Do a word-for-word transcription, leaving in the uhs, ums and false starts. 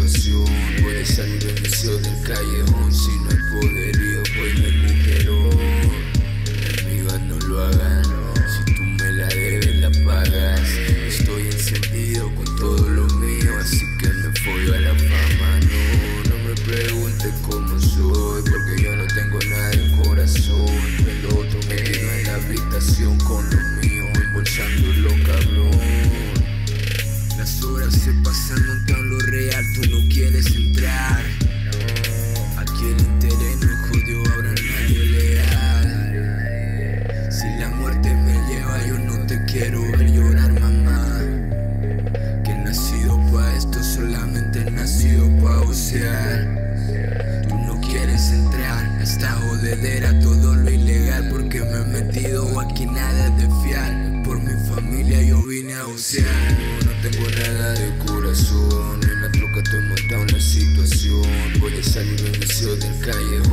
situación. Voy a salir en vicio del callejón. Si no hay poderío, voy en el mujerón. Amigas, no lo hagan. Si tú me la debes, la pagas. Estoy encendido con todo lo mío, así que me follo a la fama. No, no me preguntes cómo soy, porque yo no tengo nada en corazón. El otro me quedo en la habitación con lo mío, embolsándolo, cabrón. Las horas se pasan montando lo real, tú no quieres entrar. Aquí el interés no jodió, ahora nadie leal. Si la muerte me lleva, yo no te quiero ver llorar, mamá. Que he nacido pa' esto, solamente he nacido pa' osear. Tú no quieres entrar a esta jodedera, todo lo ilegal, porque me he metido aquí, nada es de fiar. Por mi familia yo vine a osear. No tengo nada de corazón, en la troca estoy montado en la situación. Voy a salir en vicio del callejón.